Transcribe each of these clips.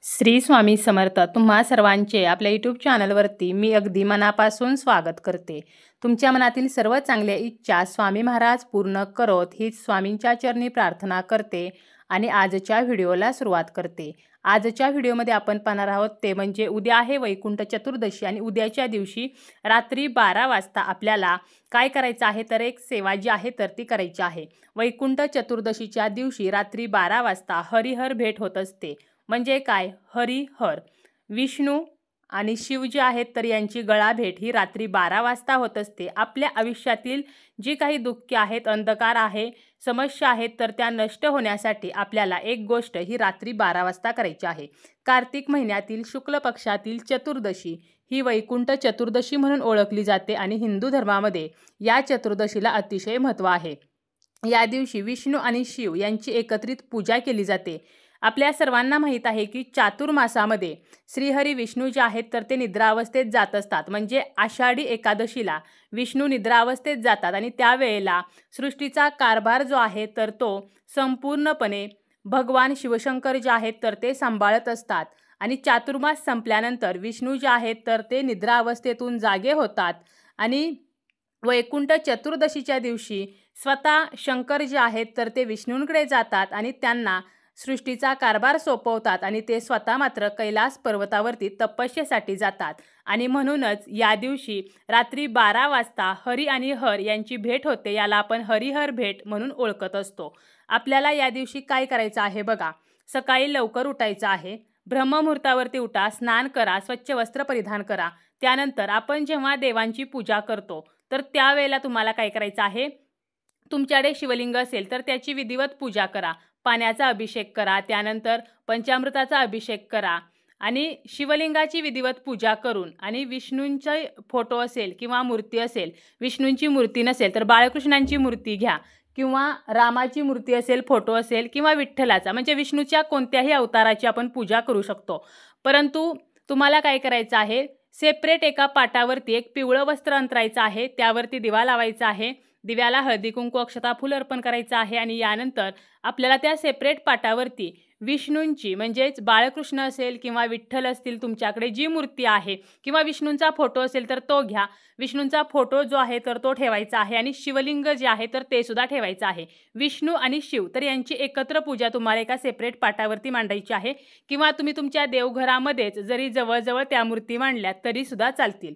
श्री स्वामी समर्थ तुम्हा सर्वांचे आपल्या यूट्यूब चॅनलवरती मी अगदी मनापासून स्वागत करते। तुमच्या मनातील सर्व चांगल्या इच्छा स्वामी महाराज पूर्ण करोत हीच स्वामींच्या चरणी प्रार्थना करते आणि आजच्या व्हिडिओला सुरुवात करते। आजच्या व्हिडिओमध्ये आपण पाहणार आहोत ते म्हणजे उद्या आहे वैकुंठ चतुर्दशी आणि उद्याच्या दिवशी रात्री 12 वाजता आपल्याला काय करायचं आहे तर एक सेवा जी आहे तर ती करायची आहे। वैकुंठ चतुर्दशीच्या दिवशी रात्री 12 वाजता हरिहर भेट होत असते। म्हणजे काय हरिहर विष्णू आणि शिव जे आहेत तर यांची गळा भेट ही रात्री 12 वाजता होत असते। आपल्या आयुष्यातील जी काही दुःखे आहेत अंधकार आहे समस्या आहेत तर त्या नष्ट होण्यासाठी आपल्याला एक गोष्ट ही रात्री 12 वाजता करायची आहे। कार्तिक महिन्यातील शुक्ल पक्षातील चतुर्दशी ही वैकुंठ चतुर्दशी म्हणून ओळखली जाते आणि हिंदू धर्मामध्ये या चतुर्दशीला अतिशय महत्त्व आहे। या दिवशी विष्णू आणि शिव यांची एकत्रित पूजा केली जाते। आपल्या सर्वांना माहीत आहे की चातुर्मासामध्ये श्रीहरी विष्णू जे आहेत तर ते निद्रावस्थेत जात असतात। म्हणजे आषाढी एकादशीला विष्णू निद्रावस्थेत जातात आणि त्यावेळेला सृष्टीचा कारभार जो आहे तर तो संपूर्णपणे भगवान शिवशंकर जे आहेत तर ते सांभाळत असतात। आणि चातुर्मास संपल्यानंतर विष्णू जे आहेत तर ते निद्रावस्थेतून जागे होतात आणि वैकुंठ चतुर्दशीच्या दिवशी स्वतः शंकर जे आहेत तर ते विष्णूंकडे जातात आणि त्यांना सृष्टीचा कारभार सोपवतात आणि ते स्वतः मात्र कैलास पर्वतावरती तपस्येसाठी जातात। आणि म्हणूनच या दिवशी रात्री 12 वाजता हरी आणि हर यांची भेट होते, याला आपण हरिहर भेट म्हणून ओळखत असतो। आपल्याला या दिवशी काय करायचं आहे बघा, सकाळी लवकर उठायचं आहे, ब्रह्ममुहूर्तावरती उठा, स्नान करा, स्वच्छ वस्त्र परिधान करा। त्यानंतर आपण जेव्हा देवांची पूजा करतो तर त्यावेळेला तुम्हाला काय करायचं आहे, तुमच्याकडे शिवलिंग असेल तर त्याची विधिवत पूजा करा, पाण्याचा अभिषेक करा, त्यानंतर पंचामृताचा अभिषेक करा आणि शिवलिंगाची विधिवत पूजा करून आणि विष्णूंचा फोटो असेल किंवा मूर्ती असेल, विष्णूंची मूर्ती नसेल तर बाळकृष्णांची मूर्ती घ्या किंवा रामाची मूर्ती असेल, फोटो असेल किंवा विठ्ठलाचा, म्हणजे विष्णूच्या कोणत्याही अवताराची आपण पूजा करू शकतो। परंतु तुम्हाला काय करायचं आहे, सेपरेट एका पाटावरती एक पिवळं वस्त्र अंतरायचं आहे, त्यावरती दिवा लावायचा आहे, दिव्याला हळदी कुंकू अक्षता फूल अर्पण करायचं आहे आणि यानंतर आपल्याला त्या सेपरेट पाटावरती विष्णूंची म्हणजेच बाळकृष्ण असेल किंवा विठ्ठल असतील तुमच्याकडे जी मूर्ती आहे किंवा विष्णूंचा फोटो असेल तर तो घ्या, विष्णूंचा फोटो जो आहे तर तो ठेवायचा आहे आणि शिवलिंग जे आहे तर ते सुद्धा ठेवायचं आहे। विष्णू आणि शिव तर यांची एकत्र पूजा तुम्हाला एका सेपरेट पाटावरती मांडायची आहे किंवा तुम्ही तुमच्या देवघरामध्येच जरी जवळजवळ त्या मूर्ती मांडल्यात तरी सुद्धा चालतील।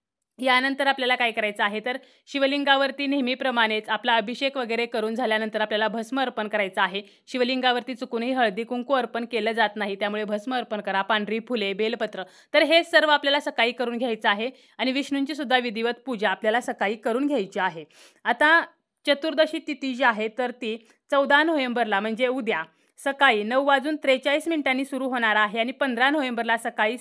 यानंतर आपल्याला काय करायचं आहे तर शिवलिंगावरती नेहमीप्रमाणेच आपला अभिषेक वगैरे करून झाल्यानंतर आपल्याला भस्म अर्पण करायचं आहे। शिवलिंगावरती चुकूनही हळदी कुंकू अर्पण केलं जात नाही, त्यामुळे भस्म अर्पण करा, पांढरी फुले, बेलपत्र, तर हे सर्व आपल्याला सकाळी करून घ्यायचं आहे आणि विष्णूंची सुद्धा विधिवत पूजा आपल्याला सकाळी करून घ्यायची आहे। आता चतुर्दशी तिथी जी आहे तर ती 14 नोव्हेंबरला म्हणजे उद्या सकाळी 9:43 सुरू होणार आहे आणि 15 नोव्हेंबरला सकाळी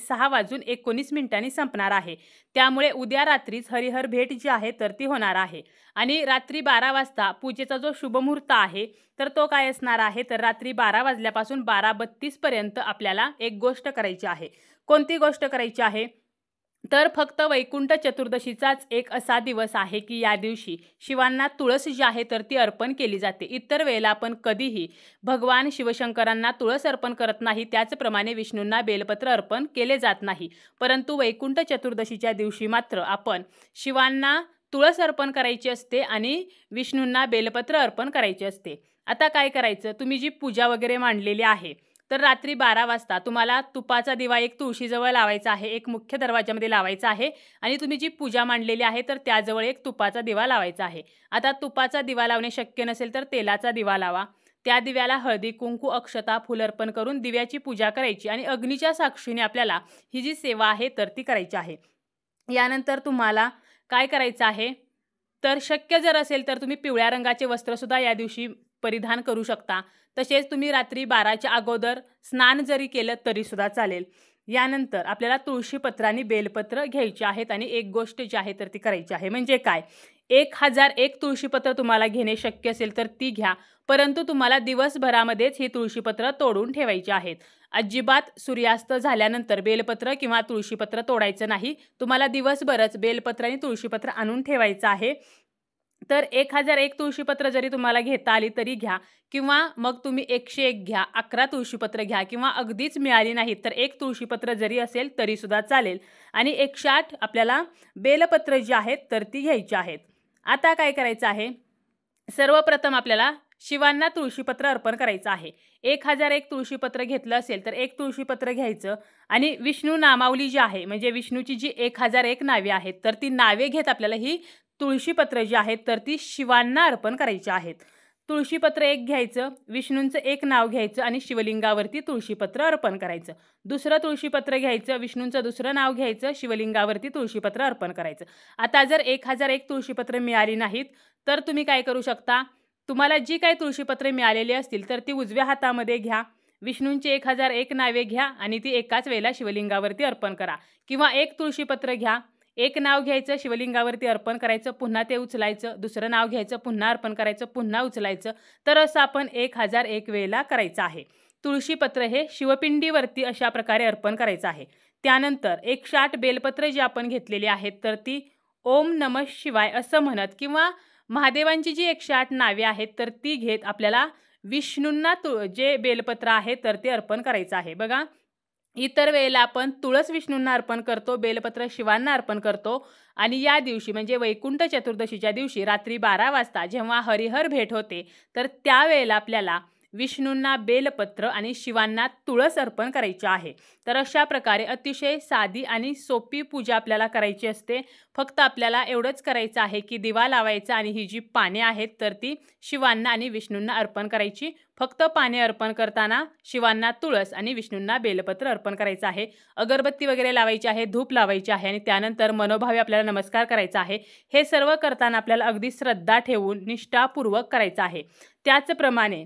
6:19 संपणार आहे। त्यामुळे उद्या रात्रीच हरिहर भेट जी आहे तर ती होणार आहे आणि रात्री 12 वाजता पूजेचा जो शुभमुहूर्त आहे तर तो काय असणार आहे तर रात्री 12 वाजल्यापासून 12:32 पर्यंत आपल्याला एक गोष्ट करायची आहे। कोणती गोष्ट करायची आहे तर फक्त वैकुंठ चतुर्दशीचाच एक असा दिवस आहे की या दिवशी शिवांना तुळस जी आहे तर ती अर्पण केली जाते। इतर वेळेला आपण कधीही भगवान शिवशंकरांना तुळस अर्पण करत नाही, त्याचप्रमाणे विष्णूंना बेलपत्र अर्पण केले जात नाही, परंतु वैकुंठ चतुर्दशीच्या दिवशी मात्र आपण शिवांना तुळस अर्पण करायची असते आणि विष्णूंना बेलपत्र अर्पण करायचे असते। आता काय करायचं, तुम्ही जी पूजा वगैरे मांडलेली आहे तर रात्री 12 वाजता तुम्हाला तुपाचा दिवा एक तुळशीजवळ लावायचा आहे, एक मुख्य दरवाजामध्ये लावायचा आहे आणि तुम्ही जी पूजा मांडलेली आहे तर त्याजवळ एक तुपाचा दिवा लावायचा आहे। आता तुपाचा दिवा लावणे शक्य नसेल तर तेलाचा दिवा लावा, त्या दिव्याला हळदी कुंकू अक्षता फूल अर्पण करून दिव्याची पूजा करायची आणि अग्नीच्या साक्षीने आपल्याला ही जी सेवा आहे तर ती करायची आहे। यानंतर तुम्हाला काय करायचं आहे तर शक्य जर असेल तर तुम्ही पिवळ्या रंगाचे वस्त्रसुद्धा या दिवशी परिधान करू शकता। तसेच तुम्ही रात्री 12च्या अगोदर स्नान जरी केलं तरी सुद्धा चालेल। यानंतर आपल्याला तुळशीपत्र बेलपत्र घ्यायचे आहेत आणि एक गोष्ट जी आहे तर ती करायची आहे, म्हणजे काय 1001 तुळशीपत्र तुम्हाला घेणे शक्य असेल तर ती घ्या, परंतु तुम्हाला दिवसभरामध्येच ही तुळशीपत्र तोडून ठेवायची आहेत। अजिबात सूर्यास्त झाल्यानंतर बेलपत्र किंवा तुळशीपत्र तोडायचं नाही, तुम्हाला दिवसभरच बेलपत्र आणि तुळशीपत्र आणून ठेवायचं आहे। तर 1001 तुळशीपत्र जरी तुम्हाला घेता आली तरी घ्या किंवा मग तुम्ही 101 घ्या, 11 तुळशीपत्र घ्या किंवा अगदीच मिळाली नाहीत तर 1 तुळशीपत्र जरी असेल तरीसुद्धा चालेल आणि 108 आपल्याला बेलपत्र जी आहेत तर ती घ्यायची आहेत. आता काय करायचं आहे, सर्वप्रथम आपल्याला शिवांना तुळशीपत्र अर्पण करायचं आहे. 1001 तुळशीपत्र घेतलं असेल तर 1 तुळशीपत्र घ्यायचं आणि विष्णू नामावली जी आहे म्हणजे विष्णूची जी 1001 नावे आहेत तर ती नावे घेत आपल्याला ही तुळशीपत्र जी आहेत तर ती शिवांना अर्पण करायची आहेत. तुळशीपत्र 1 घ्यायचं, विष्णूंचं 1 नाव घ्यायचं आणि शिवलिंगावरती तुळशीपत्र अर्पण करायचं. दुसरं तुळशीपत्र घ्यायचं, विष्णूंचं दुसरं नाव घ्यायचं, शिवलिंगावरती तुळशीपत्र अर्पण करायचं. आता जर 1001 तुळशीपत्र मिळाली नाहीत तर तुम्ही काय करू शकता, तुम्हाला जी काही तुळशीपत्रे मिळालेली असतील तर ती उजव्या हातामध्ये घ्या, विष्णूंची 1001 नावे घ्या आणि ती एकाच वेळेला शिवलिंगावरती अर्पण करा. किंवा 1 तुळशीपत्र घ्या, 1 नाव घ्यायचं, शिवलिंगावरती अर्पण करायचं, पुन्हा ते उचलायचं, दुसरं नाव घ्यायचं, पुन्हा अर्पण करायचं, पुन्हा उचलायचं. तर असं आपण 1001 वेळेला करायचं आहे. तुळशीपत्र हे शिवपिंडीवरती अशा प्रकारे अर्पण करायचं आहे. त्यानंतर 108 बेलपत्र जी आपण घेतलेली आहेत तर ती ओम नमः शिवाय असं म्हणत किंवा महादेवांची जी 108 नावे आहेत तर ती घेत आपल्याला विष्णूंना जे बेलपत्र आहे तर ते अर्पण करायचं आहे. बघा, इतर वेळेला आपण तुळस विष्णूंना अर्पण करतो, बेलपत्र शिवांना अर्पण करतो आणि या दिवशी म्हणजे वैकुंठ चतुर्दशीच्या दिवशी रात्री 12 वाजता जेव्हा हरिहर भेट होते तर त्यावेळेला आपल्याला विष्णूंना बेलपत्र आणि शिवांना तुळस अर्पण करायची आहे. तर अशा प्रकारे अतिशय साधी आणि सोपी पूजा आपल्याला करायची असते. फक्त आपल्याला एवढंच करायचं आहे की दिवा लावायचा आणि ही जी पाने आहेत तर ती शिवांना आणि विष्णूंना अर्पण करायची. फक्त पाने अर्पण करताना शिवांना तुळस आणि विष्णूंना बेलपत्र अर्पण करायचं आहे. अगरबत्ती वगैरे लावायची आहे, धूप लावायची आहे आणि त्यानंतर मनोभावे आपल्याला नमस्कार करायचा आहे. हे सर्व करताना आपल्याला अगदी श्रद्धा ठेवून निष्ठापूर्वक करायचं आहे. त्याचप्रमाणे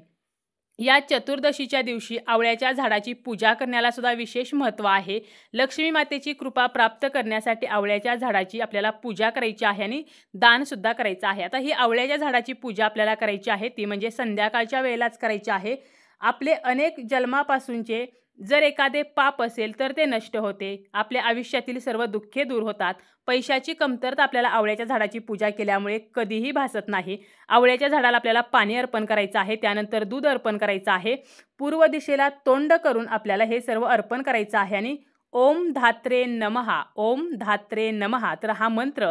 या चतुर्दशीच्या दिवशी आवळ्याच्या झाडाची पूजा करण्याला सुद्धा विशेष महत्त्व आहे. लक्ष्मी मातेची कृपा प्राप्त करण्यासाठी आवळ्याच्या झाडाची आपल्याला पूजा करायची आहे आणि दानसुद्धा करायचं आहे. आता ही आवळ्याच्या झाडाची पूजा आपल्याला करायची आहे ती म्हणजे संध्याकाळच्या वेळेलाच करायची आहे. आपले अनेक जन्मापासूनचे जर एखादे पाप असेल तर ते नष्ट होते. आपल्या आयुष्यातील सर्व दुःखे दूर होतात. पैशाची कमतरता आपल्याला आवळ्याच्या झाडाची पूजा केल्यामुळे कधीही भासत नाही. आवळ्याच्या झाडाला आपल्याला पाणी अर्पण करायचं आहे, त्यानंतर दूध अर्पण करायचं आहे. पूर्व दिशेला तोंड करून आपल्याला हे सर्व अर्पण करायचं आहे आणि ओम धात्रे नमहा, ओम धात्रे नमहा तर हा मंत्र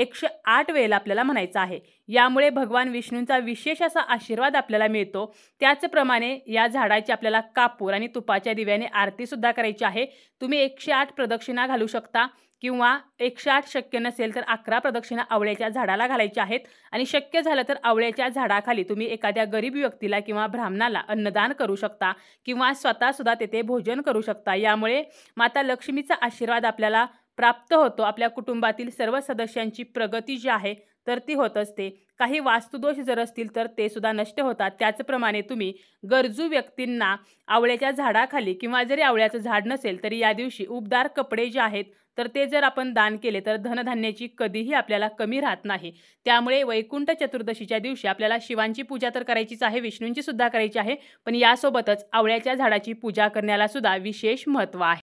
108 वेळेला आपल्याला म्हणायचा आहे. यामुळे भगवान विष्णूंचा विशेष असा आशीर्वाद आपल्याला मिळतो. त्याचप्रमाणे या झाडाची आपल्याला कापूर आणि तुपाच्या दिव्याने आरतीसुद्धा करायची आहे. तुम्ही 108 प्रदक्षिणा घालू शकता किंवा 108 शक्य नसेल तर 11 प्रदक्षिणा आवळ्याच्या झाडाला घालायच्या आहेत आणि शक्य झालं तर आवळ्याच्या झाडाखाली तुम्ही एखाद्या गरीब व्यक्तीला किंवा ब्राह्मणाला अन्नदान करू शकता किंवा स्वतःसुद्धा तेथे भोजन करू शकता. यामुळे माता लक्ष्मीचा आशीर्वाद आपल्याला प्राप्त होतो. आपल्या कुटुंबातील सर्व सदस्यांची प्रगती जी आहे तर ती होत असते. काही वास्तुदोष जर असतील तर ते सुद्धा नष्ट होतात. त्याचप्रमाणे तुम्ही गरजू व्यक्तींना आवळ्याच्या झाडाखाली किंवा जरी आवळ्याचं झाड नसेल तरी या दिवशी उबदार कपडे जे आहेत तर ते जर आपण दान केले तर धनधान्याची कधीही आपल्याला कमी राहत नाही. त्यामुळे वैकुंठ चतुर्दशीच्या दिवशी आपल्याला शिवांची पूजा तर करायचीच आहे, विष्णूंची सुद्धा करायची आहे, पण यासोबतच आवळ्याच्या झाडाची पूजा करण्याला सुद्धा विशेष महत्त्व आहे.